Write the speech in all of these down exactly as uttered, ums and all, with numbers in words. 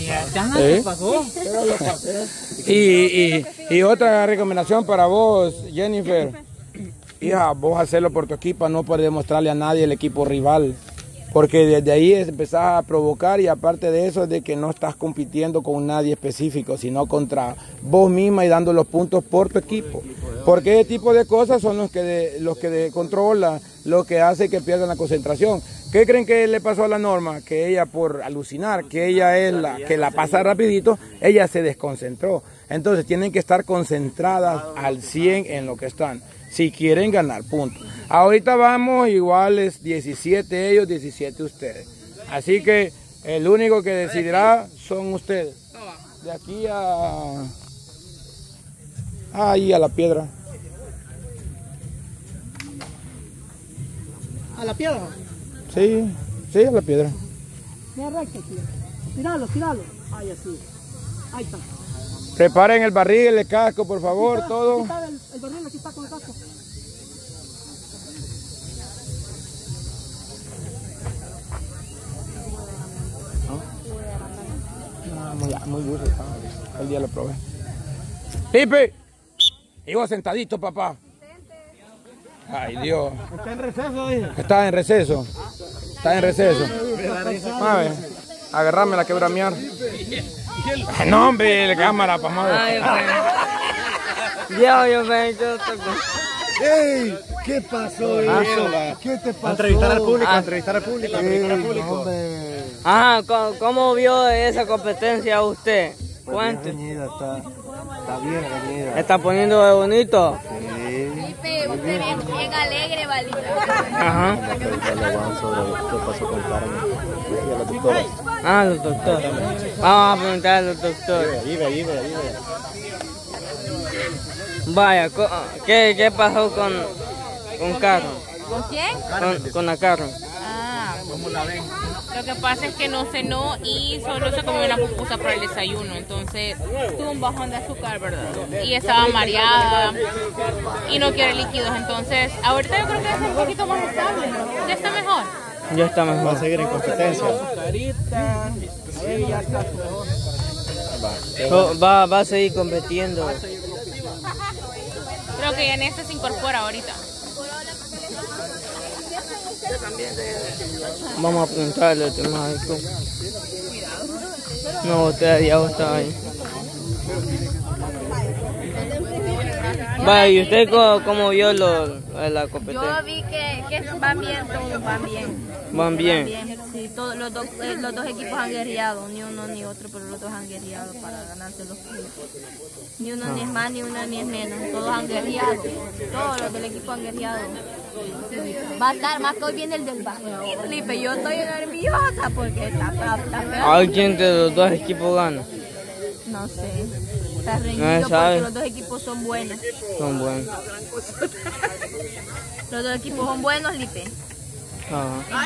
¿qué pasó? Y, y, y otra recomendación para vos, Jennifer. Hija, vos hacerlo por tu equipo, no por demostrarle a nadie el equipo rival. Porque desde ahí empezás a provocar y aparte de eso es de que no estás compitiendo con nadie específico, sino contra vos misma y dando los puntos por tu equipo. Porque ese tipo de cosas son los que, de, los que de controlan, lo que hace que pierdan la concentración. ¿Qué creen que le pasó a la Norma? Que ella por alucinar, que ella es la que la pasa rapidito, ella se desconcentró. Entonces tienen que estar concentradas al cien en lo que están. Si quieren ganar, punto. Ahorita vamos iguales diecisiete ellos, diecisiete ustedes. Así que el único que decidirá son ustedes. De aquí a... ahí a la piedra. ¿A la piedra? Sí, sí, a la piedra. Mira recto, tío. Tíralo, tíralo. Ahí así. Ahí está. Preparen el barril, el casco, por favor, Aquí está, todo. Aquí está el, el barril, aquí está con el casco. No, muy, muy duro, el día lo probé. Pipe, y vos sentadito, papá. Ay, Dios. Está en receso, dije. Está en receso. Está en receso. A ver, agarrame la quebramear. No, hombre, la cámara, pa' madre. Yo, yo me yo ¡Ey! ¿Qué pasó? Ah, ¿Qué te pasó? Entrevistar al público, Ah. entrevistar al público, Ey, entrevistar al público. hombre. Ajá, ¿cómo, cómo vio esa competencia usted? Pues Cuente. reñida, está, está bien reñida. ¿Está poniendo de bonito? Sí. Felipe, usted bien, bien alegre, Valita. Ajá. ¿Qué pasó con Carmen? Y a la doctora. Ah, los doctores. Vamos a preguntar a los doctores. Vive, vive, vive. Vaya, co- ¿qué, qué pasó con, con Carmen? ¿Con quién? Con, con la Carmen. Ah, lo que pasa es que no cenó y solo se comió una pupusa para el desayuno, entonces tuvo un bajón de azúcar, ¿verdad? Y estaba mareada y no quiere líquidos, entonces ahorita yo creo que es un poquito más estable, ya está mejor. Ya está Va a mejor. seguir en competencia. Co- Va, va a seguir compitiendo. Creo que ya en este se incorpora ahorita. Vamos a preguntarle al tema de cómo. No, usted ya está ahí. Vaya, ¿y usted cómo, cómo vio lo, la competencia? Yo vi que, que van bien todos, van bien. Van bien. Bien, sí, todos los dos, eh, los dos equipos han guerreado, ni uno ni otro, pero los dos han guerreado para ganarse los puntos. Ni uno ni es más, ni uno ni es menos, todos han guerreado, todos los del equipo han guerreado. Va a estar más que hoy viene el del barrio, Felipe, yo estoy nerviosa porque está, está, está feo. ¿Alguien de los dos equipos gana? No sé, está No reñido se porque sabe. los dos equipos son buenos. Son buenos. Los dos equipos son buenos, Lipe. Ajá.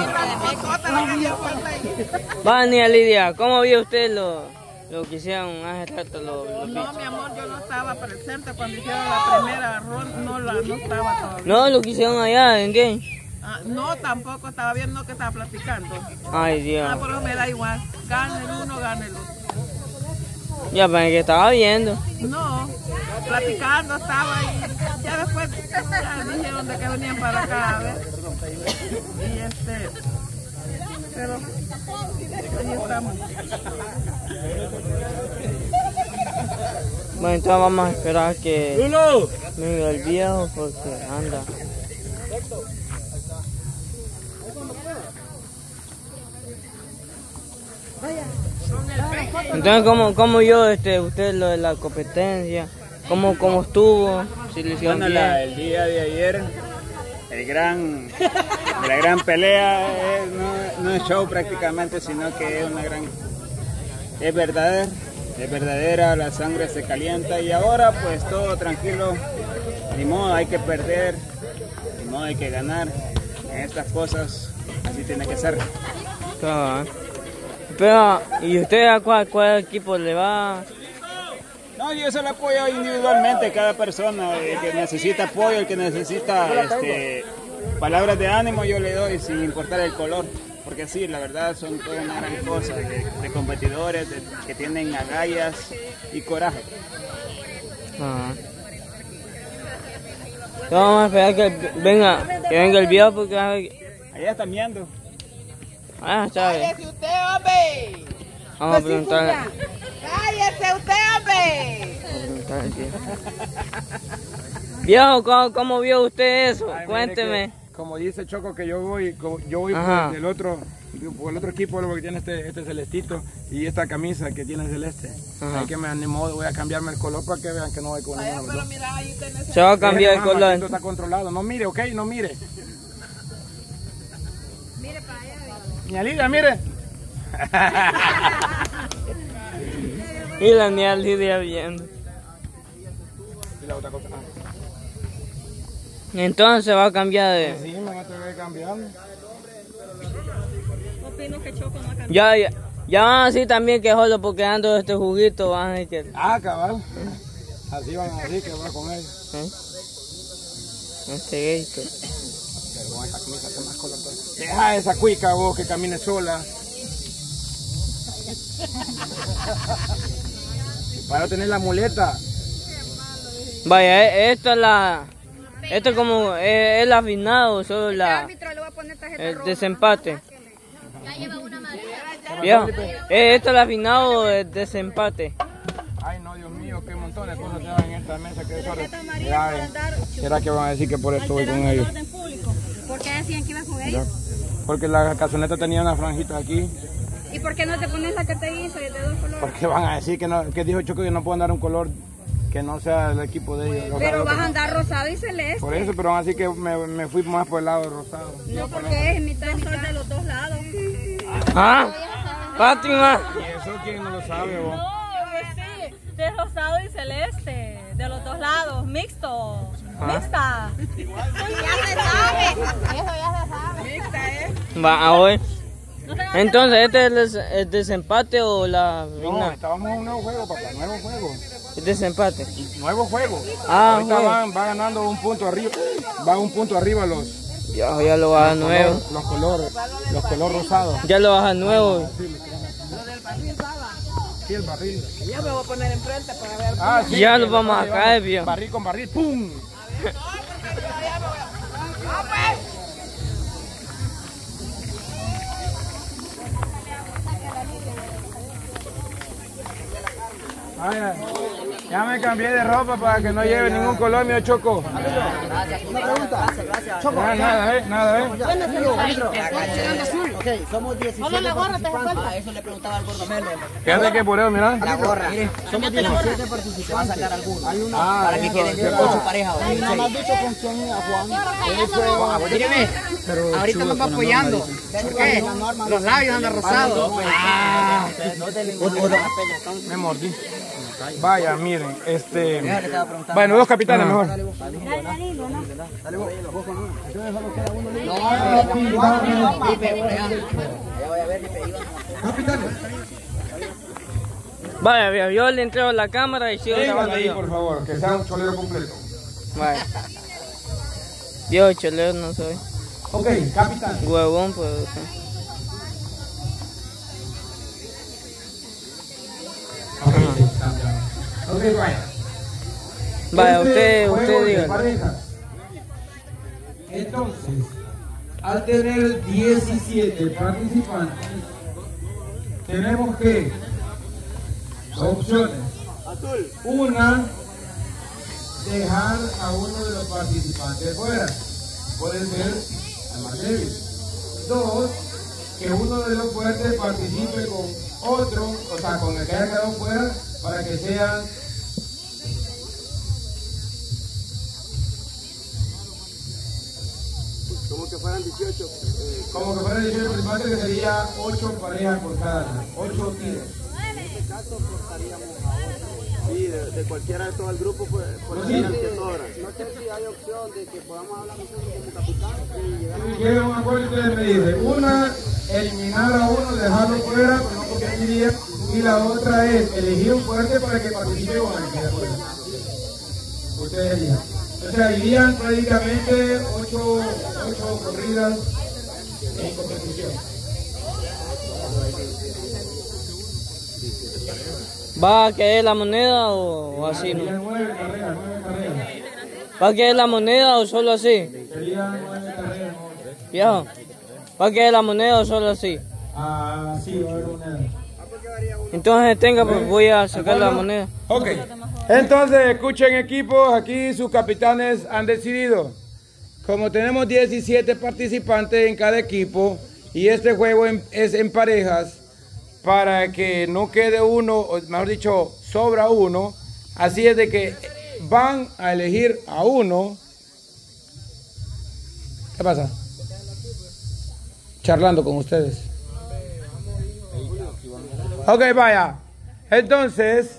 Vania Lidia, ¿cómo vio usted lo, lo que hicieron hace rato los, los No, bichos? mi amor, yo no estaba presente cuando hicieron la primera ronda, no, la, no estaba todavía. No, lo que hicieron allá, ¿en qué? Ah, no, tampoco estaba viendo que estaba platicando. Ay, Ah, Dios. pero me da igual, gane el uno, gane el otro. Ya pensé que estaba viendo. No, platicando estaba ahí. Ya después ya dijeron de que venían para acá a ver. Y este, pero ahí estamos. Bueno, entonces vamos a esperar que venga el viejo porque anda. Entonces, ¿cómo, cómo yo, este, usted lo de la competencia? ¿Cómo, cómo estuvo? Si le hicieron Bueno, bien. la- el día de ayer, el gran, la gran pelea eh, no, no es show prácticamente, sino que es una gran, es verdadera, es verdadera, la sangre se calienta y ahora pues todo tranquilo, ni modo hay que perder, ni modo hay que ganar, en estas cosas así tiene que ser. Claro. Pero, ¿y usted a cuál, cuál equipo le va? No, yo se lo apoyo individualmente, cada persona, el que necesita apoyo, el que necesita este, palabras de ánimo, yo le doy sin importar el color. porque sí, la verdad son toda una gran cosa, de, de competidores de, que tienen agallas y coraje. Ah. Vamos a esperar que venga, que venga el viejo porque... Allá están viendo. Ah, está bien. ¡Cállese usted, hombre! Vamos a preguntarle. ¡Cállese usted, hombre! Vamos a preguntarle al viejo. Viejo, ¿cómo, ¿cómo vio usted eso? Ay, Cuénteme. que, como dice Choco que yo voy, como- yo voy Ajá. por el otro, por el otro equipo lo que tiene este, este celestito y esta camisa que tiene celeste. Ajá. Ahí que me animó, voy a cambiarme el color para que vean que no voy con ninguno de los dos. Mira, ahí tenés... Se va a cambiar el Mamá, color. esto está controlado. No mire, ok, no mire. Mire para allá. Ña Lidia, mire. Y la niña Lidia viendo. Y la otra cosa. Ah. Entonces va a cambiar de... Sí, me voy a tener que cambiar. Opino que Choco no ha cambiado. Ya, ya, ya van así también que solo porque ando este juguito van a decir que... Ah, cabal. Así van a decir que va con ellos. ¿Eh? Este gato. Pero con esa camisa hace más color. Pues. Deja esa cuica vos que camine sola. Para tener la muleta. Vaya, eh, esto es la... Esto es como... Es el afinado, solo la... árbitro le voy a poner tarjeta El roja. desempate. Ya lleva una madera. Viejo, eh, esto es el afinado del desempate. Ay, no, Dios mío, qué montón de cosas se dan en esta mesa. Que eso... Mira, eh, ¿será que van a decir que por esto voy con ellos? ¿Por qué decían que ibas con ellos? Porque la casoneta tenía unas franjitas aquí. ¿Y por qué no te pones la que te hizo de dos colores? Porque van a decir que no, que dijo Choco que no pueden dar un color que no sea el equipo de ellos. O sea, Pero lo vas que- a andar rosado y celeste. Por eso, pero así que me, me fui más por el lado rosado. No, porque es mitad y mitad de los dos lados. ¿Ah? Fátima. ¿Y eso quién no lo sabe vos? No, pues sí, de rosado y celeste, de los dos lados, mixto, mixta. Ya se sabe. Eso ya se sabe. Mixta, ¿eh? Va, a ver. No tengan Entonces, ¿este es el, des- el desempate o la No, final? estábamos en un nuevo juego, papá, nuevo juego. El desempate. Nuevo juego. Ah, Ahorita juego. van, va ganando un punto arriba. Va un punto arriba los, Ya, ya lo baja nuevo. color- los colores, los colores rosados. Ya lo baja nuevo. Sí, el barril. Yo me voy a poner enfrente para ver. Ah, sí, Ya que lo vamos a llevamos caer, viejo. Barril con barril, ¡pum! Ay, ay. Ya me cambié de ropa para que no lleve ningún color, mío Choco. Una pregunta. Choco. Nada, nada, ¿eh? Nada, ¿eh? ¿Quién es el árbitro? Ok, somos diecisiete participantes. Ah, eso le preguntaba al gordo Melo. Fíjate que por eso, mira. La gorra. Somos diecisiete participantes. Va a sacar alguno. Hay una Ah, Para que eso, queden sí, ocho parejas. Ay, no me has dicho con quién iba Juan. Ah, pues dígame, ahorita nos va apoyando. ¿Por qué? Los labios andan rosados. Ah, Me mordí. Vaya, miren, este... Bueno, dos capitanes mejor. Vaya, viejo, yo le entrego la cámara y sigo Vengan grabando ahí, yo. por favor, que sea un cholero completo. Vaya. Yo cholero no soy. Ok, capitán. Huevón, pues. o sea. Ok, vaya. Vaya, Este usted, juego usted de diga. parejas. Entonces, al tener diecisiete participantes, tenemos que opciones. Una, dejar a uno de los participantes fuera. Puede ser el más débil. Dos, que uno de los fuertes participe con otro, o sea, con el que haya quedado fuera, para que sean Como que fueran dieciocho. eh, como que fueran dieciocho participantes, que sería ocho parejas por cada, ocho tiros. sí, de, de cualquiera de todo el grupo, pues, por Sí. el que sobra. No sé si hay opción de que podamos hablar nosotros como capitán y llegar Si quieren un acuerdo, ustedes me dicen. Una, eliminar a uno, dejarlo fuera, pero no porque quería. Y la otra es elegir un fuerte para que participe con el que quede fuera. Ustedes elijan. O sea, irían prácticamente ocho, ocho corridas en competición. ¿Va a caer la moneda o, o así, no? ¿Va a caer la moneda o solo así? Viejo, ¿va a caer la moneda o solo así? Ah, sí, va a haber moneda. Entonces tenga, pues voy a sacar la moneda. Ok. Entonces, escuchen equipos, aquí sus capitanes han decidido. Como tenemos diecisiete participantes en cada equipo y este juego en, es en parejas, para que no quede uno, o mejor dicho, sobra uno, así es de que van a elegir a uno. ¿Qué pasa? Charlando con ustedes. Ok, vaya. Entonces,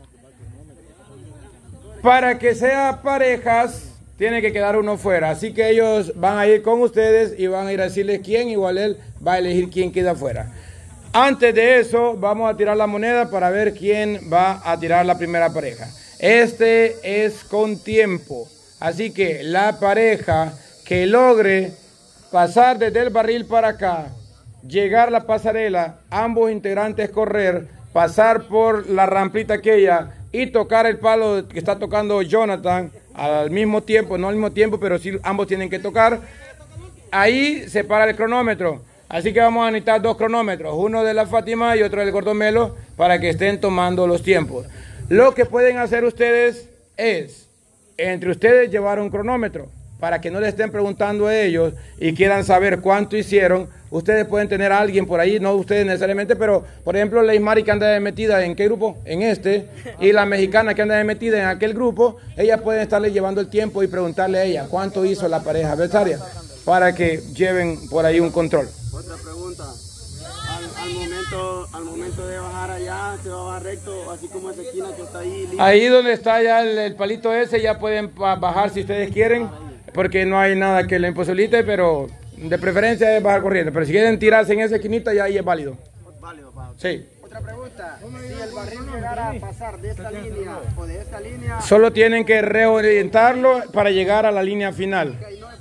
para que sea parejas, tiene que quedar uno fuera. Así que ellos van a ir con ustedes y van a ir a decirles quién, igual él va a elegir quién queda fuera. Antes de eso, vamos a tirar la moneda para ver quién va a tirar la primera pareja. Este es con tiempo. Así que la pareja que logre pasar desde el barril para acá, llegar a la pasarela, ambos integrantes correr, pasar por la rampita aquella y tocar el palo que está tocando Jonathan al mismo tiempo, no al mismo tiempo, pero sí ambos tienen que tocar. Ahí se para el cronómetro. Así que vamos a necesitar dos cronómetros, uno de la Fátima y otro del Gordomelo, para que estén tomando los tiempos. Lo que pueden hacer ustedes es, entre ustedes, llevar un cronómetro, para que no le estén preguntando a ellos y quieran saber cuánto hicieron. Ustedes pueden tener a alguien por ahí, no ustedes necesariamente, pero por ejemplo Leismari, que anda metida en qué grupo, en este, y la mexicana que anda metida en aquel grupo, ellas pueden estarle llevando el tiempo y preguntarle a ella cuánto hizo la pareja adversaria, para que lleven por ahí un control. Otra pregunta, al, al, momento, al momento de bajar allá, ¿se va a bajar recto, así como esa esquina que está ahí? Libre? Ahí donde está ya el, el palito ese, ya pueden bajar si ustedes quieren, porque no hay nada que le imposibilite, pero de preferencia es bajar corriendo. Pero si quieren tirarse en esa esquinita, ya ahí es válido. Válido, válido. Sí. Otra pregunta, si el barril llegara a pasar de esta línea o de esta línea... Solo tienen que reorientarlo para llegar a la línea final.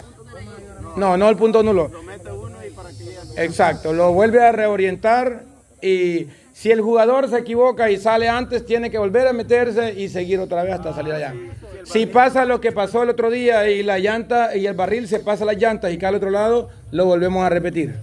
No, no el punto nulo. Lo mete uno y para que llegue... Exacto, lo vuelve a reorientar y si el jugador se equivoca y sale antes, tiene que volver a meterse y seguir otra vez hasta salir allá. Si pasa lo que pasó el otro día y la llanta y el barril se pasa las llantas y cae al otro lado, lo volvemos a repetir.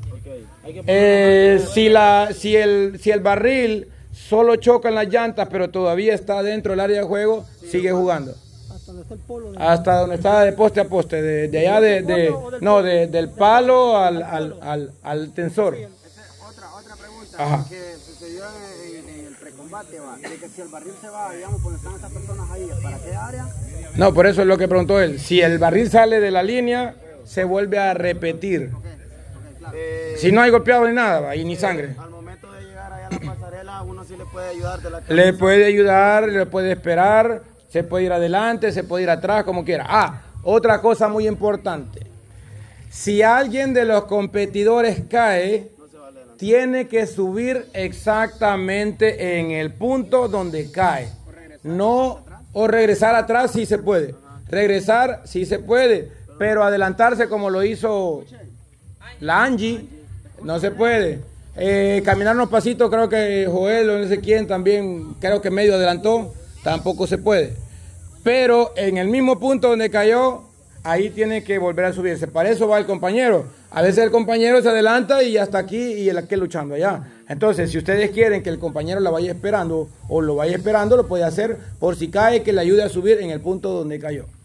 Eh, si, la, si, el, si el barril solo choca en las llantas pero todavía está dentro del área de juego, sigue jugando. Hasta donde está de poste a poste, de, de allá de, de no, de, del palo al, al, al, al tensor. Otra, otra pregunta. Ajá. Que sucedió en, en el precombate, va, de que si el barril se va, digamos, cuando están esas personas ahí, ¿para qué área? No, por eso es lo que preguntó él. Si el barril sale de la línea, se vuelve a repetir. Okay, okay, claro. eh, si no hay golpeado ni nada, va, y ni sangre. Al momento de llegar allá a la pasarela, uno sí le puede ayudar de la cabeza. Le puede ayudar, le puede esperar, se puede ir adelante, se puede ir atrás, como quiera. Ah, otra cosa muy importante. Si alguien de los competidores cae, tiene que subir exactamente en el punto donde cae. No, o regresar atrás si se puede. Regresar si se puede, pero adelantarse como lo hizo la Angie, no se puede. Eh, caminar unos pasitos, creo que Joel o no sé quién también, creo que medio adelantó, tampoco se puede. Pero en el mismo punto donde cayó, ahí tiene que volver a subirse. Para eso va el compañero. A veces el compañero se adelanta y ya está aquí y el aquel luchando allá. Entonces, si ustedes quieren que el compañero la vaya esperando o lo vaya esperando, lo puede hacer por si cae, que le ayude a subir en el punto donde cayó.